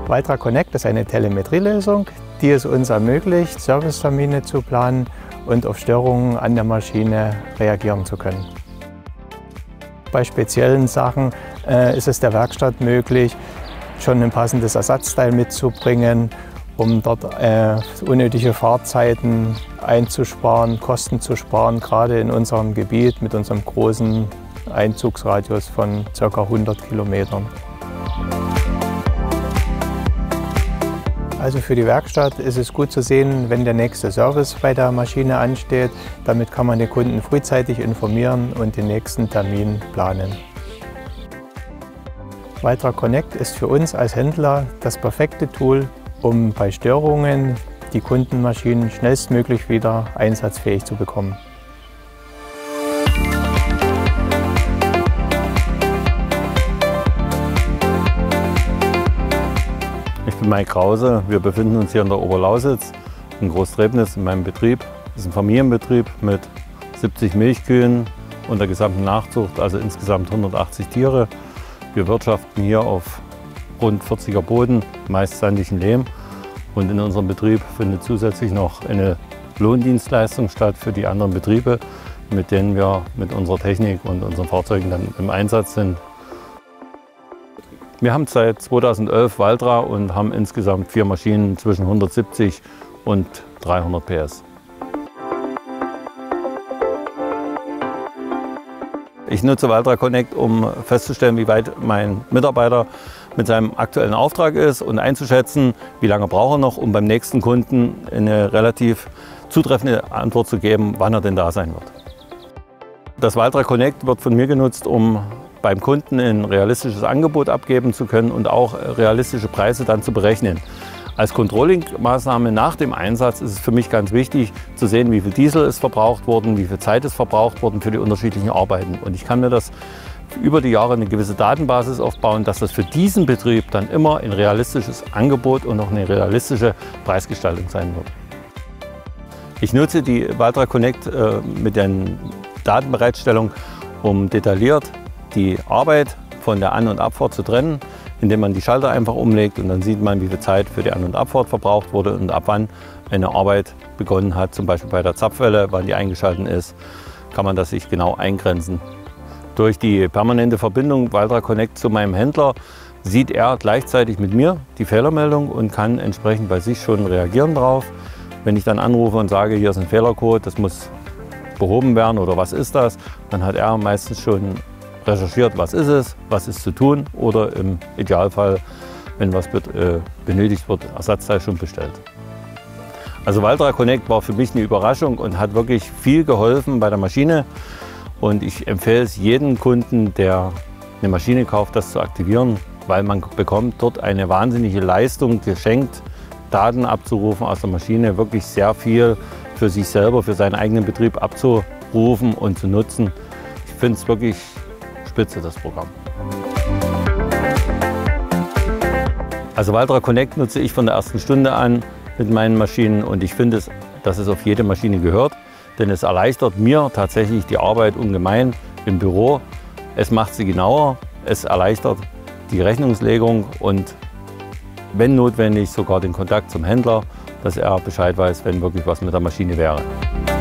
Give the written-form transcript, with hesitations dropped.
Valtra Connect ist eine Telemetrielösung, die es uns ermöglicht, Servicetermine zu planen und auf Störungen an der Maschine reagieren zu können. Bei speziellen Sachen ist es der Werkstatt möglich, schon ein passendes Ersatzteil mitzubringen, um dort unnötige Fahrzeiten einzusparen, Kosten zu sparen, gerade in unserem Gebiet mit unserem großen Einzugsradius von ca. 100 Kilometern. Also für die Werkstatt ist es gut zu sehen, wenn der nächste Service bei der Maschine ansteht. Damit kann man den Kunden frühzeitig informieren und den nächsten Termin planen. Valtra Connect ist für uns als Händler das perfekte Tool, um bei Störungen die Kundenmaschinen schnellstmöglich wieder einsatzfähig zu bekommen. Ich bin Mike Krause. Wir befinden uns hier in der Oberlausitz in Großtrebnis in meinem Betrieb. Das ist ein Familienbetrieb mit 70 Milchkühen und der gesamten Nachzucht, also insgesamt 180 Tiere. Wir wirtschaften hier auf rund 40er Boden, meist sandigen Lehm. Und in unserem Betrieb findet zusätzlich noch eine Lohndienstleistung statt für die anderen Betriebe, mit denen wir mit unserer Technik und unseren Fahrzeugen dann im Einsatz sind. Wir haben seit 2011 Valtra und haben insgesamt 4 Maschinen zwischen 170 und 300 PS. Ich nutze Valtra Connect, um festzustellen, wie weit mein Mitarbeiter mit seinem aktuellen Auftrag ist und einzuschätzen, wie lange braucht er noch, um beim nächsten Kunden eine relativ zutreffende Antwort zu geben, wann er denn da sein wird. Das Valtra Connect wird von mir genutzt, um beim Kunden ein realistisches Angebot abgeben zu können und auch realistische Preise dann zu berechnen. Als Controlling-Maßnahme nach dem Einsatz ist es für mich ganz wichtig zu sehen, wie viel Diesel ist verbraucht worden, wie viel Zeit ist verbraucht worden für die unterschiedlichen Arbeiten. Und ich kann mir das über die Jahre eine gewisse Datenbasis aufbauen, dass das für diesen Betrieb dann immer ein realistisches Angebot und auch eine realistische Preisgestaltung sein wird. Ich nutze die Valtra Connect mit der Datenbereitstellung, um detailliert die Arbeit von der An- und Abfahrt zu trennen, indem man die Schalter einfach umlegt und dann sieht man, wie viel Zeit für die An- und Abfahrt verbraucht wurde und ab wann eine Arbeit begonnen hat, zum Beispiel bei der Zapfwelle, wann die eingeschaltet ist, kann man das sich genau eingrenzen. Durch die permanente Verbindung Valtra Connect zu meinem Händler sieht er gleichzeitig mit mir die Fehlermeldung und kann entsprechend bei sich schon reagieren darauf. Wenn ich dann anrufe und sage, hier ist ein Fehlercode, das muss behoben werden oder was ist das, dann hat er meistens schon recherchiert, was ist zu tun oder im Idealfall, wenn was benötigt wird, Ersatzteil schon bestellt. Also Valtra Connect war für mich eine Überraschung und hat wirklich viel geholfen bei der Maschine. Und ich empfehle es jedem Kunden, der eine Maschine kauft, das zu aktivieren, weil man bekommt dort eine wahnsinnige Leistung geschenkt, Daten abzurufen aus der Maschine, wirklich sehr viel für sich selber, für seinen eigenen Betrieb abzurufen und zu nutzen. Ich finde es wirklich spitze, das Programm. Also Valtra Connect nutze ich von der ersten Stunde an mit meinen Maschinen und ich finde, dass es auf jede Maschine gehört, denn es erleichtert mir tatsächlich die Arbeit ungemein im Büro. Es macht sie genauer, es erleichtert die Rechnungslegung und wenn notwendig sogar den Kontakt zum Händler, dass er Bescheid weiß, wenn wirklich was mit der Maschine wäre.